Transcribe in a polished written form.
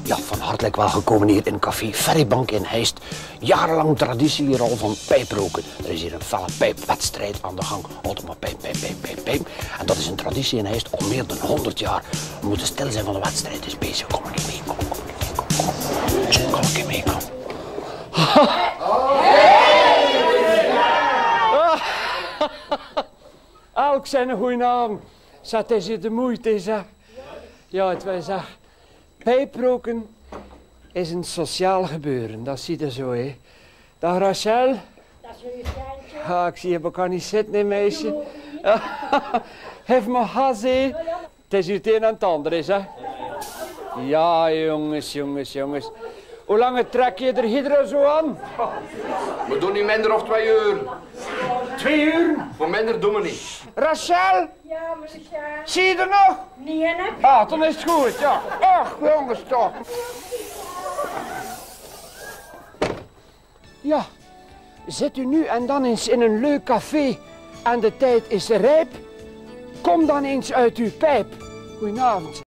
Ja, van hartelijk welkom hier in café Ferrybank in Heist. Jarenlang traditie hier al van pijproken. Er is hier een felle pijpwedstrijd aan de gang. Altijd maar pijp. En dat is een traditie in Heist al meer dan 100 jaar. We moeten stil zijn van de wedstrijd. Het is bezig. Kom een keer mee, kom. Kom een keer mee, kom. Elk zijn een goeie naam. Zet is hier de moeite, zeg. Ja, het wij zeggen. Pijproken is een sociaal gebeuren, dat zie je zo, hè. Dag Rachel. Dat is je kleintje. Ja, ik zie je elkaar niet zitten, hè, meisje. Geef me gas, hè. Het is hier het een en het ander, is, hè. Ja, jongens. Hoe lang trek je er hydra zo aan? We doen niet minder of 2 uur. 2 uur? Voor minder doen we niet. Rachel, Ja, meneer. zie je er nog? Nee, hè? Ah, dan is het goed, ja. Ach, jongens, toch. Ja, zit u nu en dan eens in een leuk café en de tijd is rijp? Kom dan eens uit uw pijp. Goedenavond.